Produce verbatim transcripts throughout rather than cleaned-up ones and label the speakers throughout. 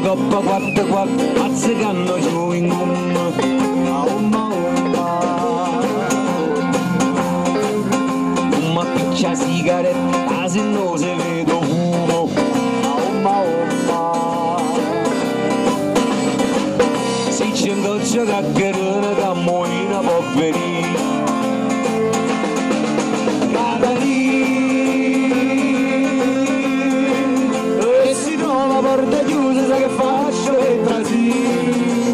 Speaker 1: in coppa quattro quattro, mazzicanno giù in gomma, a umma umma. Umma piccia sigaretta, se no se vedo fumo, a umma umma. Se c'è un goccio caccherone che muoina può venire, e si trova porta chiusa, sa che faccio e trasì.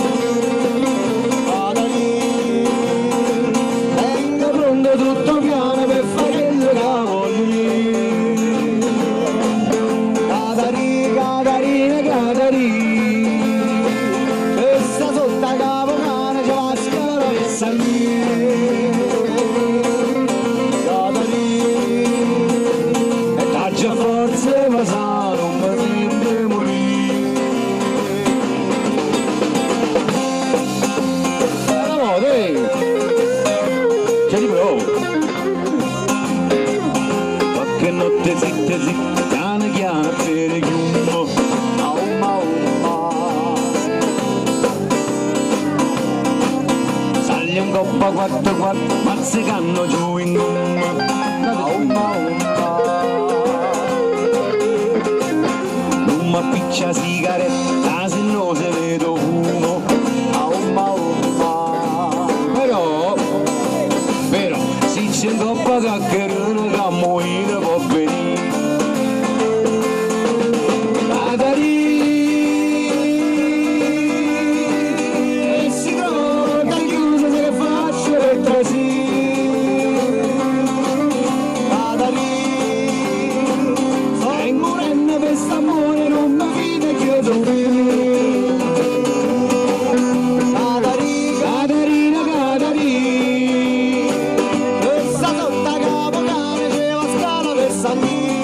Speaker 1: Vada lì, venga pronto tutto piano per fare quello che voglio. Catari, Catarina, Catari, questa sotto a capo cane c'è la scala per salire. Già forse ma sa non mi rende morire. Eravamo, dai! C'è di provo! Qualche notte zitta zitta, chiana chiana per chiumo, a umma umma. Sali in coppa quattro quattro, mazzicanno giù in gomma, a umma umma. Umma piccia sigaretta, se no se vedo fumo, a umma umma. Però, però, se c'è un coppa caccherone che muoina può venire. Catari, e si trova chiusa, se che faccio per trasì. Catari, stai morendo per st'amore, non mi fide che tu vivi. Catari, Catarina, Catari, questa sotto capo cane c'è la scala per salire.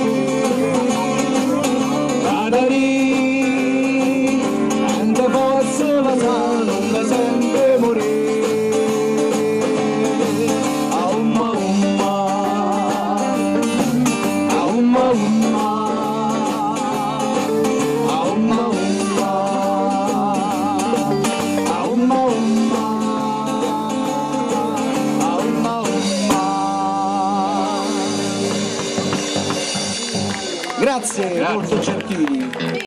Speaker 1: Catari, tante forze ma sa non mi sente morire. A umma umma, a umma umma. Grazie, Grazie, molto gentili.